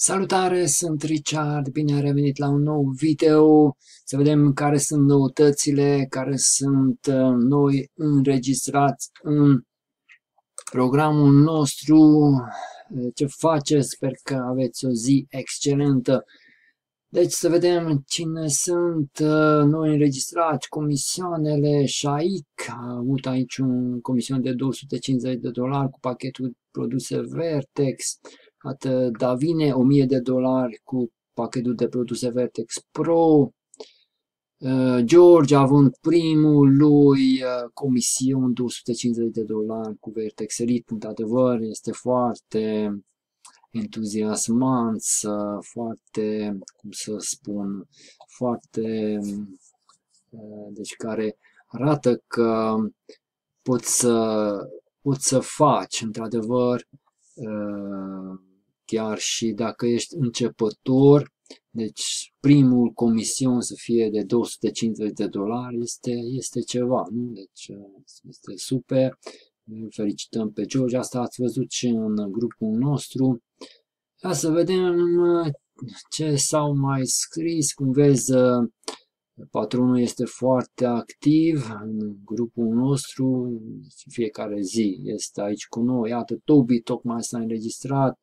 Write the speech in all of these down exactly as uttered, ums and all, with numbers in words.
Salutare, sunt Richard, bine ai revenit la un nou video. Să vedem care sunt noutățile, care sunt uh, noi înregistrați în programul nostru. Uh, Ce faceți? Sper că aveți o zi excelentă. Deci să vedem cine sunt uh, noi înregistrați, comisioanele. Shaic a avut aici un comision de două sute cincizeci de dolari cu pachetul produse Vertex. Iată, Davine, o mie de dolari cu pachetul de produse Vertex Pro. Uh, George având primul lui uh, comision două sute cincizeci de dolari cu Vertex Elite. Într-adevăr, este foarte entuziasmant, foarte, cum să spun, foarte, uh, deci care arată că poți să, poți să faci, într-adevăr, uh, chiar și dacă ești începător, deci primul comision să fie de două sute cincizeci de dolari este, este ceva, nu? Deci este super. Felicităm pe George, asta ați văzut și în grupul nostru. Ia să vedem ce s-au mai scris. Cum vezi, patronul este foarte activ în grupul nostru, fiecare zi este aici cu noi. Iată, Toby tocmai s-a înregistrat.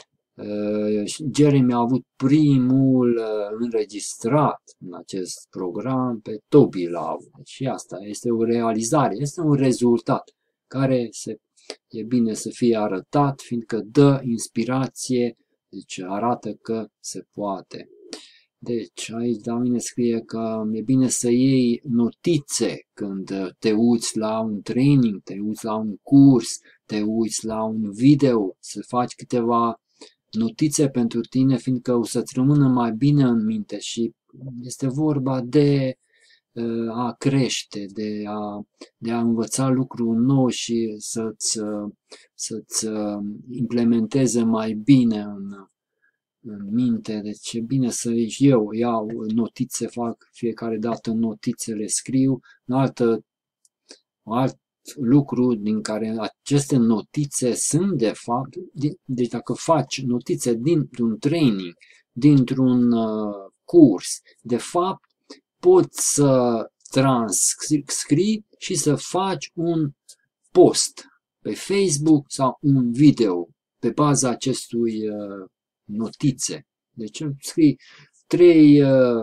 Jeremy a avut primul înregistrat în acest program, pe Toby l-a avut. Și asta este o realizare, este un rezultat care se, e bine să fie arătat, fiindcă dă inspirație, deci arată că se poate. Deci aici la mine scrie că e bine să iei notițe când te uiți la un training, te uiți la un curs, te uiți la un video, să faci câteva notițe pentru tine, fiindcă o să-ți rămână mai bine în minte și este vorba de a crește, de a, de a învăța lucruri noi și să-ți, să-ți implementeze mai bine în, în minte. Deci e bine să eu iau notițe, fac fiecare dată notițe, le scriu, în altă, alt lucru din care aceste notițe sunt de fapt, deci dacă faci notițe dintr-un training, dintr-un uh, curs, de fapt poți să transcrii și să faci un post pe Facebook sau un video pe baza acestui uh, notițe. Deci scrii trei, uh,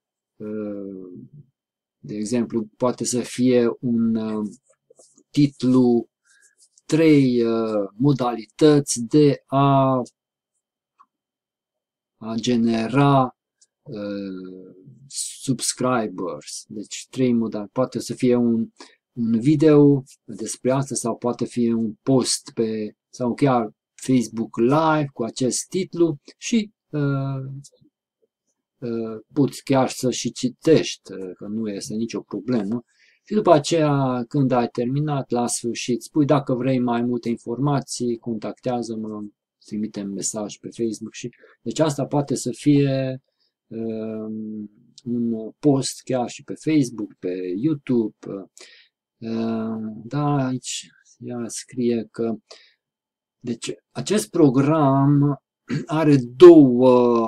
uh, de exemplu, poate să fie un uh, titlu, trei uh, modalități de a, a genera uh, subscribers. Deci trei modalități. Poate să fie un, un video despre asta sau poate fi un post pe sau chiar Facebook Live cu acest titlu și uh, uh, poți chiar să și citești, că nu este nicio problemă. Și după aceea, când ai terminat, la sfârșit, spui dacă vrei mai multe informații, contactează-mă, trimitem mesaj pe Facebook. Și deci asta poate să fie um, un post chiar și pe Facebook, pe YouTube. Um, da, aici ea scrie că deci acest program are două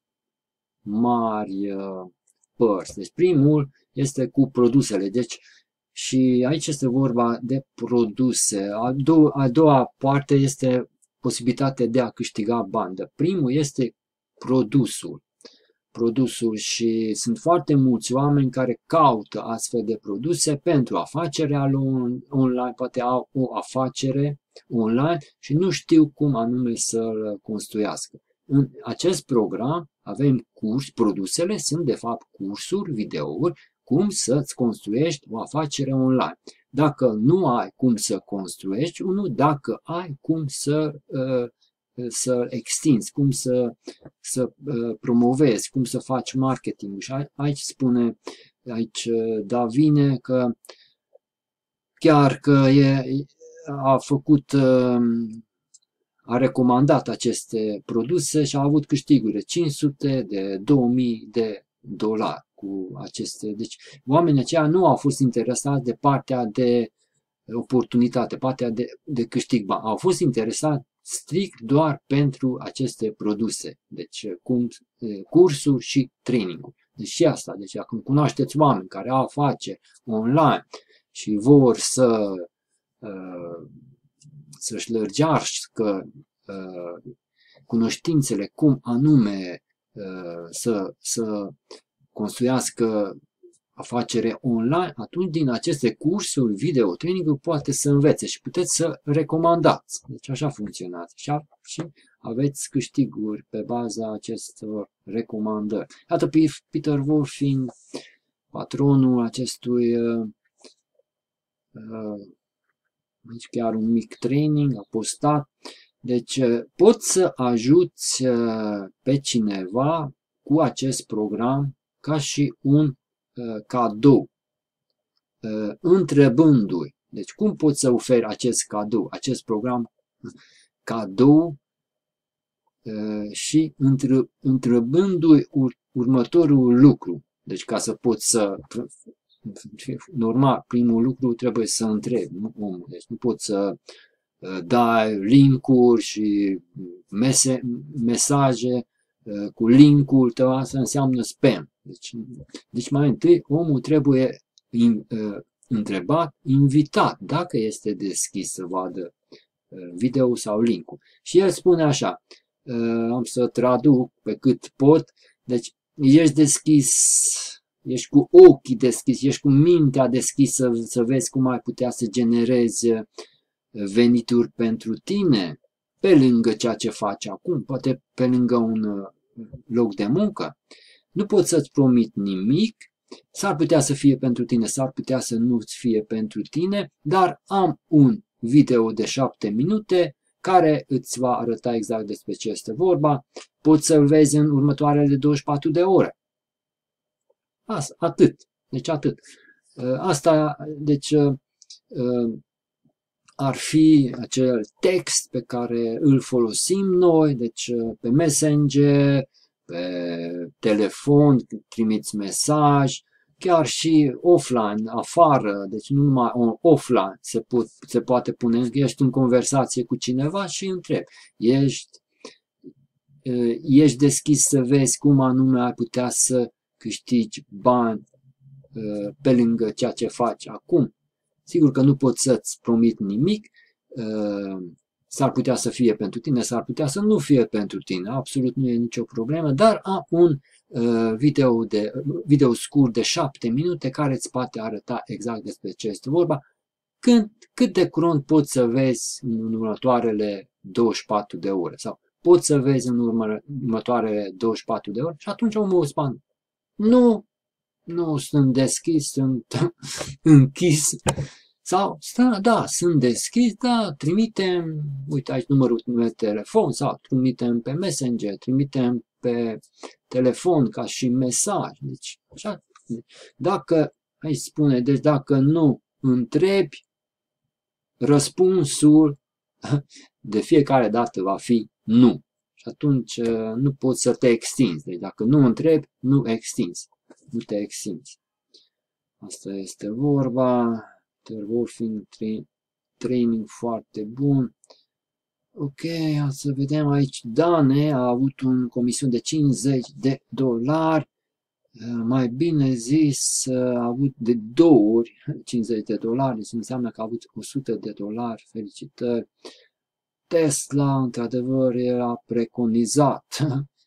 mari uh, părți. Deci primul este cu produsele. Deci și aici este vorba de produse. A doua, a doua parte este posibilitatea de a câștiga bani. Primul este produsul. Produsul și sunt foarte mulți oameni care caută astfel de produse pentru afacerea lor online, poate au o afacere online și nu știu cum anume să-l construiască. În acest program avem curs, produsele sunt de fapt cursuri, videouri, cum să-ți construiești o afacere online. Dacă nu ai cum să construiești unul, dacă ai cum să, să extinzi, cum să, să promovezi, cum să faci marketing. Și aici spune aici Davine că chiar că e, a făcut, a recomandat aceste produse și a avut câștiguri de cinci sute, de două mii de dolari cu aceste. Deci oamenii aceia nu au fost interesați de partea de oportunitate, partea de, de câștig bani. Au fost interesați strict doar pentru aceste produse. Deci cum, cursuri și training-uri. Deci și asta. Deci dacă cunoașteți oameni care au afaceri online și vor să să-și lărgească cunoștințele cum anume să, să construiască afacere online, atunci din aceste cursuri, video, training poate să învețe și puteți să recomandați. Deci așa funcționează. Și, și aveți câștiguri pe baza acestor recomandări. Iată Peter Wolfing, patronul acestui uh, uh, aici chiar un mic training, a postat. Deci poți să ajuți pe cineva cu acest program ca și un uh, cadou, uh, întrebându-i. Deci cum poți să oferi acest cadou, acest program cadou uh, și între, întrebându-i ur, următorul lucru. Deci ca să poți să... Normal, primul lucru trebuie să întrebi, nu omul. Deci nu poți să uh, dai link-uri și mese, mesaje uh, cu link-ul tău, asta înseamnă spam. Deci, deci mai întâi omul trebuie in, uh, întrebat, invitat, dacă este deschis să vadă uh, video sau link-ul. Și el spune așa, uh, am să traduc pe cât pot, deci ești deschis, ești cu ochii deschiși, ești cu mintea deschisă să vezi cum ai putea să generezi venituri pentru tine, pe lângă ceea ce faci acum, poate pe lângă un loc de muncă. Nu pot să-ți promit nimic, s-ar putea să fie pentru tine, s-ar putea să nu-ți fie pentru tine, dar am un video de șapte minute care îți va arăta exact despre ce este vorba, poți să-l vezi în următoarele douăzeci și patru de ore. Asta, atât. Deci atât. Asta, deci, ar fi acel text pe care îl folosim noi, deci pe Messenger, pe telefon, trimiți mesaj, chiar și offline, afară, deci nu numai offline se, pot, se poate pune, ești în conversație cu cineva și întrebi, ești, ești deschis să vezi cum anume ai putea să câștigi bani pe lângă ceea ce faci acum. Sigur că nu pot să-ți promit nimic, s-ar putea să fie pentru tine, s-ar putea să nu fie pentru tine, absolut nu e nicio problemă, dar am un video, de, video scurt de șapte minute care îți poate arăta exact despre ce este vorba, când, cât de curând poți să vezi în următoarele douăzeci și patru de ore sau poți să vezi în urmă, următoarele douăzeci și patru de ore și atunci omul îți spune, nu, nu sunt deschis, sunt închis. Sau, sta, da, sunt deschis, da, trimitem, uite aici numărul de telefon, sau trimitem pe Messenger, trimitem pe telefon ca și mesaj. Deci, așa, dacă, aici spune, deci dacă nu întrebi, răspunsul de fiecare dată va fi nu. Și atunci nu poți să te extinzi. Deci dacă nu întrebi, nu extinzi. Nu te extinzi. Asta este vorba. Wolfing training foarte bun. Ok, să vedem aici. Dane a avut un comision de cincizeci de dolari. Mai bine zis, a avut de două ori cincizeci de dolari. Deci înseamnă că a avut o sută de dolari. Felicitări. Tesla, într-adevăr, era preconizat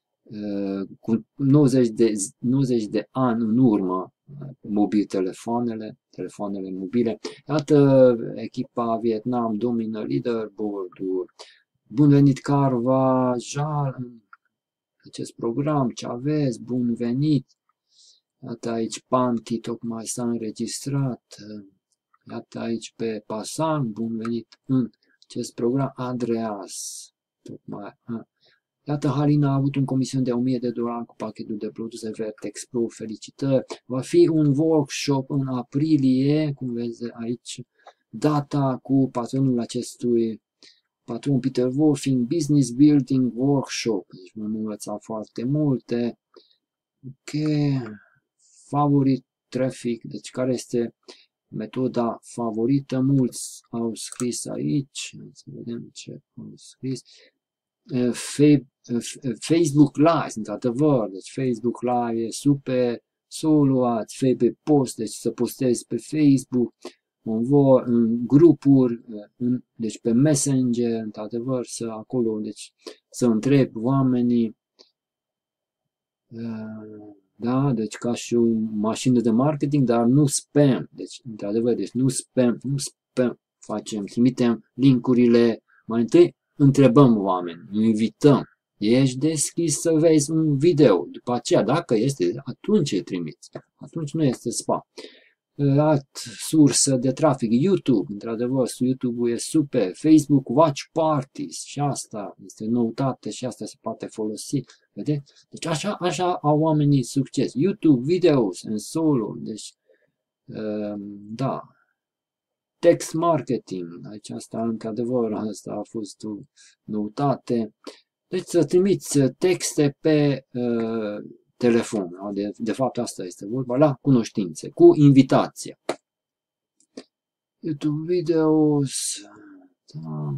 cu nouăzeci de, nouăzeci de ani în urmă, mobil telefoanele, telefoanele mobile. Iată, echipa Vietnam domină leaderboard-ul. Bun venit, Carva, Jal, în acest program, ce aveți, bun venit. Iată aici, Panti, tocmai s-a înregistrat. Iată aici pe Pasan, bun venit în acest program, Andreas, tocmai. Iată, Halina a avut un comision de o mie de dolari cu pachetul de produse Vertex Pro, felicitări. Va fi un workshop în aprilie, cum vezi aici, data cu patronul acestui patron Peter Wolfing, Business Building Workshop. Deci vom învăța foarte multe. Ok, favorit traffic, deci care este metoda favorită, mulți au scris aici, să vedem ce au scris. Facebook Live, într-adevăr, deci Facebook Live e super, să o luați, fie pe post, deci să postezi pe Facebook, în grupuri, în, deci pe Messenger, într-adevăr, să acolo, deci să întreb oamenii, da, deci ca și o mașină de marketing, dar nu spam, deci într-adevăr, deci nu spam, nu spam facem, trimitem linkurile, mai întâi întrebăm oameni, îi invităm, ești deschis să vezi un video, după aceea, dacă este, atunci îl trimiți, atunci nu este spam. Alt sursă de trafic, YouTube, într-adevăr, YouTube-ul e super, Facebook Watch Parties și asta este noutate și asta se poate folosi, vedeți? Deci așa, așa au oamenii succes, YouTube, videos în solo, deci, da, text marketing, aici asta, într-adevăr, asta a fost o noutate, deci să trimiți texte pe uh, telefon, de, de fapt asta este vorba, la cunoștințe, cu invitație. YouTube videos, da.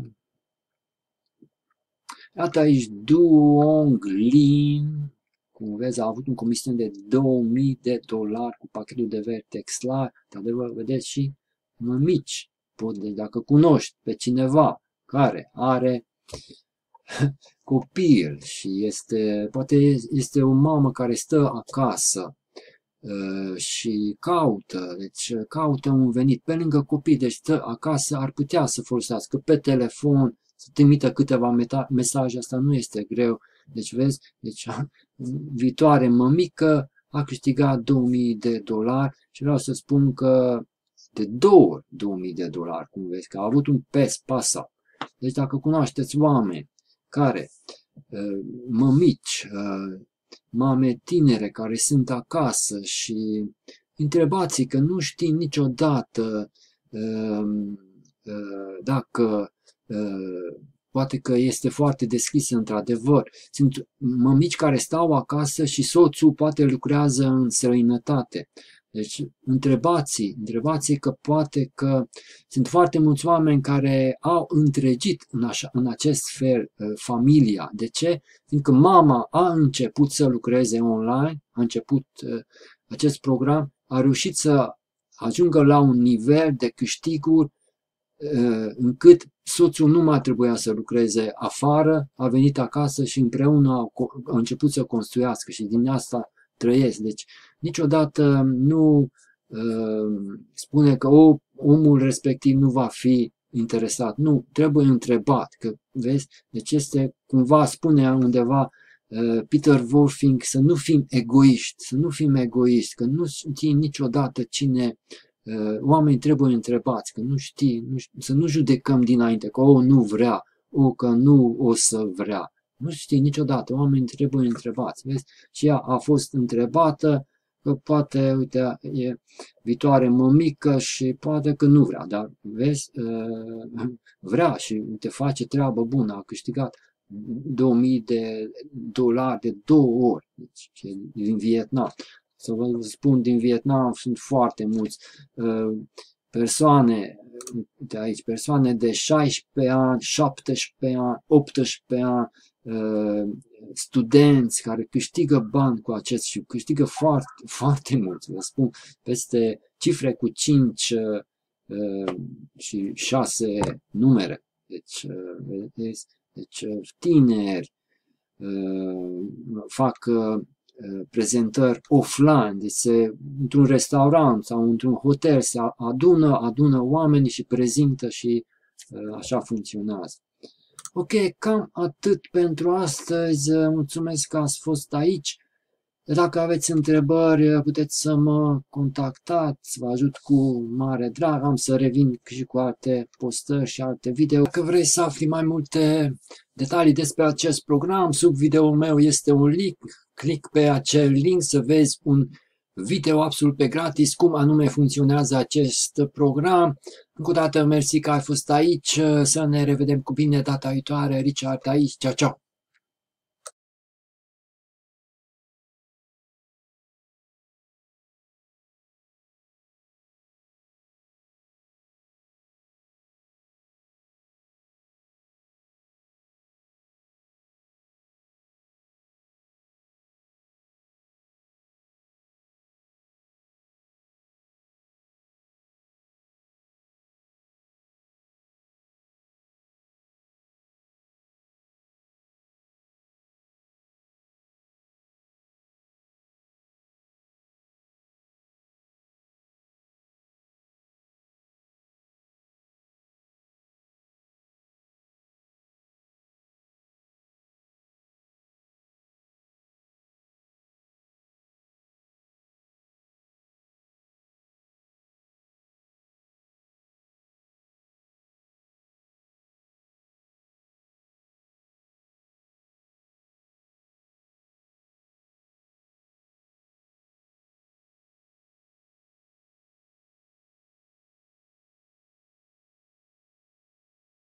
Iată aici Duong Lin, cum vezi, a avut un comision de două mii de dolari cu pachetul de Vertex Live, de adevăr, vedeți și mămici, pot, deci dacă cunoști pe cineva care are copil și este, poate este o mamă care stă acasă uh, și caută, deci caută un venit pe lângă copii, deci stă acasă, ar putea să folosească pe telefon, să trimită câteva mesaje, asta nu este greu, deci vezi, deci viitoare mămică a câștigat două mii de dolari și vreau să spun că de două ori două mii de dolari, cum vezi, că a avut un pes pasat. Deci dacă cunoașteți oameni care, mămici, mame tinere care sunt acasă și întrebați că nu știi niciodată dacă poate că este foarte deschisă într-adevăr. Sunt mămici care stau acasă și soțul poate lucrează în străinătate. Deci întrebați, întrebați că poate că sunt foarte mulți oameni care au întregit în, așa, în acest fel familia. De ce? Fiindcă mama a început să lucreze online, a început acest program, a reușit să ajungă la un nivel de câștiguri încât soțul nu mai trebuia să lucreze afară, a venit acasă și împreună au, au început să construiască și din asta trăiesc. Deci niciodată nu uh, spune că o, omul respectiv nu va fi interesat. Nu, trebuie întrebat. Că, vezi? Deci este, cumva spune undeva uh, Peter Wolfing, să nu fim egoiști, să nu fim egoiști, că nu știi niciodată cine, uh, oamenii trebuie întrebați, că nu știi, nu, să nu judecăm dinainte, că o, nu vrea, o, că nu o să vrea. Nu știi niciodată, oamenii trebuie întrebați, vezi? Și ea a fost întrebată, că poate, uite, e viitoare mămică și poate că nu vrea, dar vezi, vrea și te face treabă bună, a câștigat două mii de dolari de două ori, deci, din Vietnam. Să vă spun, din Vietnam sunt foarte mulți persoane, de aici, persoane de șaisprezece ani, șaptesprezece ani, optsprezece ani, studenți care câștigă bani cu acest și câștigă foarte, foarte mult, vă spun, peste cifre cu cinci și șase numere. Deci, vedeți, deci tineri fac prezentări offline, deci se, într-un restaurant sau într-un hotel se adună, adună oamenii și prezintă și așa funcționează. Ok, cam atât pentru astăzi. Mulțumesc că ați fost aici. Dacă aveți întrebări, puteți să mă contactați, vă ajut cu mare drag. Am să revin și cu alte postări și alte video. Dacă vrei să afli mai multe detalii despre acest program, sub videoul meu este un link. Clic pe acel link să vezi un video absolut pe gratis, cum anume funcționează acest program. Încă o dată, mersi că ai fost aici, să ne revedem cu bine data viitoare. Richard aici, ceau, ceau!